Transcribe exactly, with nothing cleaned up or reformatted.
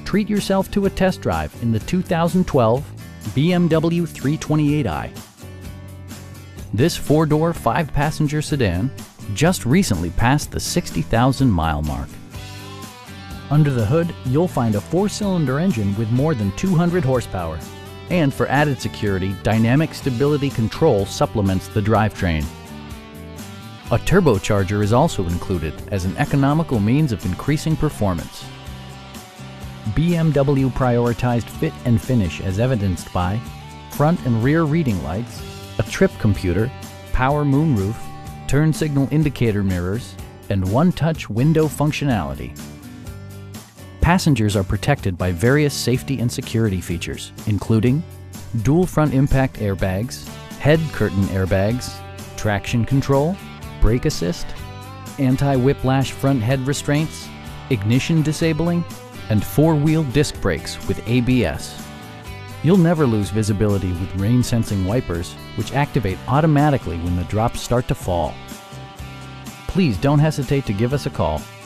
treat yourself to a test drive in the two thousand twelve B M W three twenty-eight i. This four-door, five-passenger sedan just recently passed the sixty thousand mile mark. Under the hood, you'll find a four-cylinder engine with more than two hundred horsepower. And for added security, dynamic stability control supplements the drivetrain. A turbocharger is also included as an economical means of increasing performance. B M W prioritized fit and finish as evidenced by front and rear reading lights, a trip computer, power moonroof, turn signal indicator mirrors, and one-touch window functionality. Passengers are protected by various safety and security features, including dual front impact airbags, head curtain airbags, traction control, brake assist, anti-whiplash front head restraints, ignition disabling, and four-wheel disc brakes with A B S. You'll never lose visibility with rain-sensing wipers, which activate automatically when the drops start to fall. Please don't hesitate to give us a call.